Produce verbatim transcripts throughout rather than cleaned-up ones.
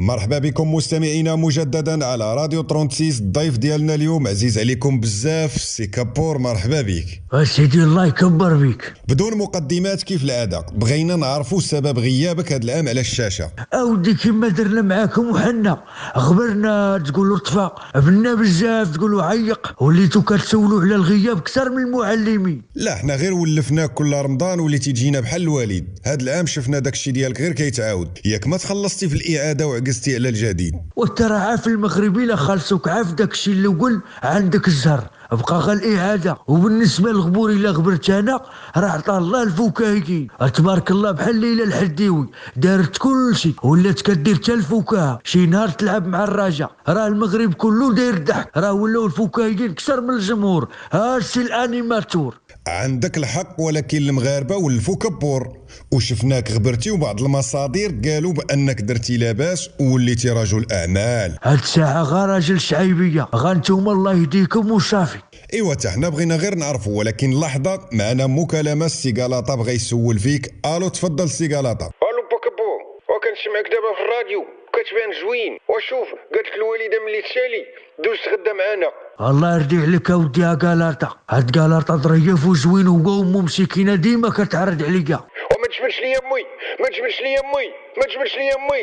مرحبا بكم مستمعينا مجددا على راديو ثلاثة وثلاثين. الضيف ديالنا اليوم عزيز عليكم بزاف، سي كابور. مرحبا بك سيدي، الله يكبر بك. بدون مقدمات كيف العاده بغينا نعرفوا سبب غيابك هذا العام على الشاشه. اودي كيما درنا معاكم وحنا غبرنا، تقولوا طفى بنا بزاف، تقولوا عيق، وليتو كتسولوا على الغياب اكثر من المعلمين. لا حنا غير ولفناك كل رمضان وليتي تجينا بحال الوالد. هذا العام شفنا داكشي ديالك غير كيتعاود، ياك ما تخلصتي في الاعاده وعكزتي على الجديد. وترى عاف المغربي لا خلصوك عاف داكشي اللي قل عندك الزهر بقى غير الاعاده. وبالنسبه للغبور الا غبرت انا راه عطا الله الفكاهيين تبارك الله، بحال ليلى الحديوي دارت كلشي ولات كدير حتى الفكاهه. شي نهار تلعب مع الرجاء راه المغرب كله داير الضحك، راه ولاو الفكاهيين اكثر من الجمهور. ها سي الانيماتور. عندك الحق، ولكن المغاربه ولفوا كبور وشفناك غبرتي، وبعض المصادر قالوا بانك درتي لاباس ووليتي رجل اعمال. هاد الساعه غا راجل شعيبيه، غا نتوما الله يهديكم وصافي. ايوا حتى حنا بغينا غير نعرفوا، ولكن لحظه معنا مكالمه. السي غلاطه بغى يسول فيك. الو تفضل سي غلاطه. الو بوكبو، وكنسمعك دابا في الراديو كتبان زوين. وشوف قالت الوالده ملي تسالي دوز تغدى معانا. الله يرضي عليك اودي يا غلاطه، هاد غلاطه ظريف وزوين، هو امو مسكينه ديما كتعرض عليا. وما تجبرش ليا امي، ما تجبرش ليا امي، ما تجبرش ليا امي.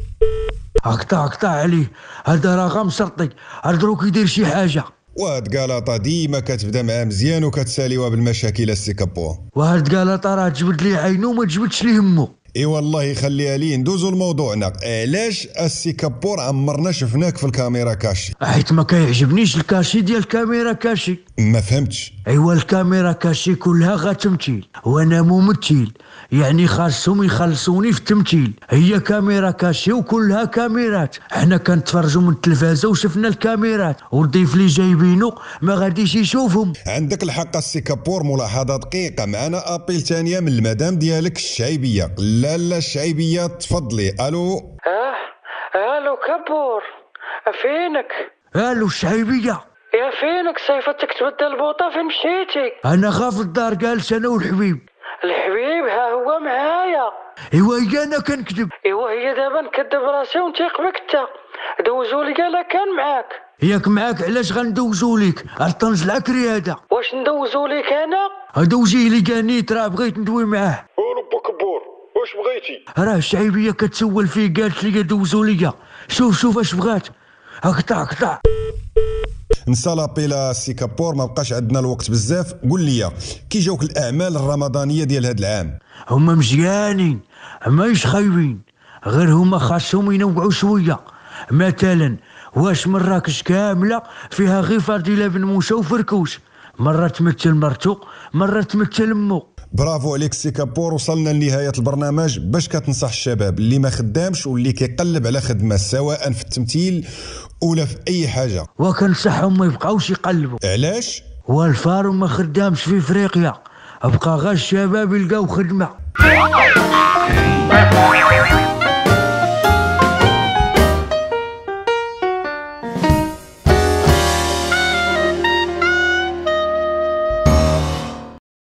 اقطع اقطع عليه، هذا راه غمسرطي، دروك يدير شي حاجه. وهاد غلاطه ديما كتبدا معاه مزيان وكتساليوها بالمشاكل السي كابو. وهاد غلاطه راه جبد لي عينو وما جبدش ليه همو. اي والله يخليها لي. ندوزو لموضوعنا. علاش السي كابور عمرنا شفناك في الكاميرا كاشي؟ حيت ما كيعجبنيش الكاشي ديال الكاميرا كاشي. ما فهمتش. ايوا الكاميرا كاشي كلها غا تمثيل، وانا ممثل، يعني خاصهم يخلصوني في التمثيل. هي كاميرا كاشي وكلها كاميرات، حنا كنتفرجوا من التلفازه وشفنا الكاميرات، والضيف اللي جايبينو ما غاديش يشوفهم. عندك الحق السي كابور، ملاحظه دقيقه. معنا ابيل ثانيه من المدام ديالك الشعيبيه. لا لا الشعيبيه تفضلي. الو. اه الو كابور، فينك؟ الو الشعيبيه. يا فينك؟ صيفتك تبدل البوطه، فين مشيتي؟ انا خاف الدار جالس انا والحبيب. الحبيب ها هو معايا. ايوا هي انا كنكذب. ايوا هي دابا نكذب راسي ونتيق بك انت. دوزو لي قالها كان معاك. ياك معاك، علاش غندوزو ليك؟ غنطنزلعك رياده. واش ندوزو ليك انا؟ دوزيه لي كانيت، راه بغيت ندوي معاه. الو بوكبور، واش بغيتي؟ راه الشعيبيه كتسول فيه، قالت لي دوزو ليا. شوف شوف اش بغات. اقطع اقطع. نسى لابيلا سي كابور، ما بقاش عندنا الوقت بزاف. قول لي كي جاوك الاعمال الرمضانيه ديال هذا العام؟ هما مزيانين ماهيش خايبين، غير هما خاصهم ينوعوا شويه. مثلا واش مراكش كامله فيها غير فضيله بن موسى وفركوش، مره تمثل مرتو مره تمثل امو. برافو عليك سي كابور. وصلنا لنهايه البرنامج. باش كتنصح الشباب اللي ما خدامش واللي كيقلب على خدمه سواء في التمثيل ولا في اي حاجه؟ وكنصحهم ما يبقاوش يقلبوا. علاش؟ والفارو ما خدامش في افريقيا، بقى غير الشباب يلقاو خدمه.